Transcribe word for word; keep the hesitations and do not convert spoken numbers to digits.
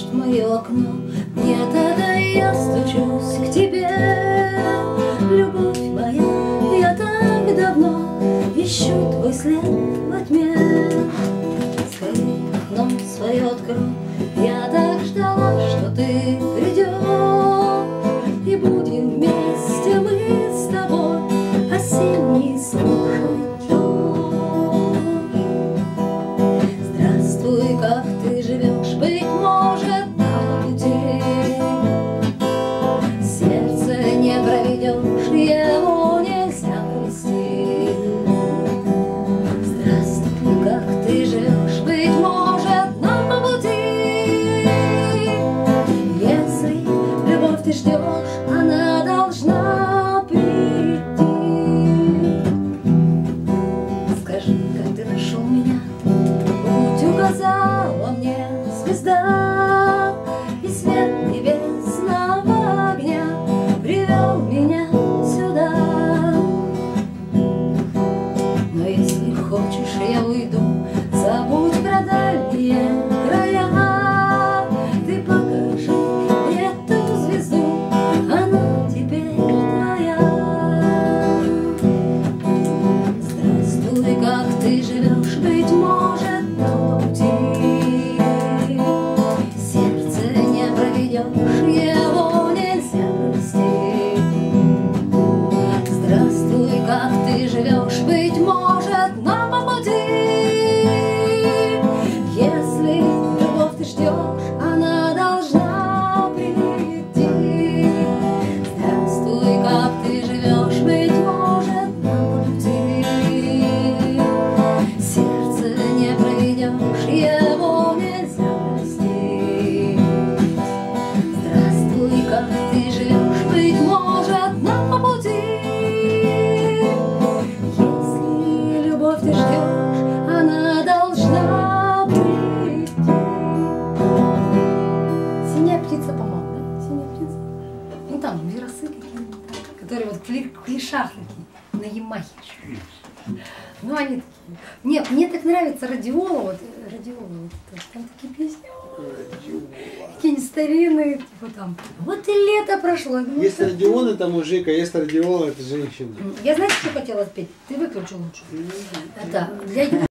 в мое окно. Мне тогда я стучусь к тебе, любовь моя, я так давно ищу твой след во тьме. Скорей окно свое открой, я так ждала, что ты придешь, и будем вместе мы с тобой осенний слушать дождь. Здравствуй, как ты живешь, быть может, на пути сердце не проведешь, его нельзя провести. Здравствуй, как ты живешь, быть может, на пути. Если любовь ты ждешь, она должна прийти. Скажи, как ты нашел меня, путь указала мне звезда, и свет небесного огня привел меня сюда. Но если хочешь, я уйду, забудь про дальние края. Ты покажи мне ту звезду, она теперь твоя. Здравствуй, как ты живешь, быть может, на пути сердце не проведешь, его нельзя провести. Здравствуй, как ты живешь, быть может, на пути. Если любовь ты ждешь, она должна прийти. Здравствуй, как ты живешь, быть может, на пути сердце не проведешь, его нельзя провести. Здравствуй, как ты живешь, быть может, на пути. Если любовь ты ждешь, она должна прийти. Синяя птица, по-моему, да? Синяя птица. Ну там виросы какие-то, которые вот в клишах такие, на Ямахе. Ну они такие. Нет, мне так нравится Радиола, вот Радиола, вот, там такие песни. Какие-нибудь старинные, типа там. Вот и лето прошло. Ну, есть Родион, это мужик, а есть Радиола, это женщина. Я, знаете, что хотела спеть? Ты выключи лучше. Это для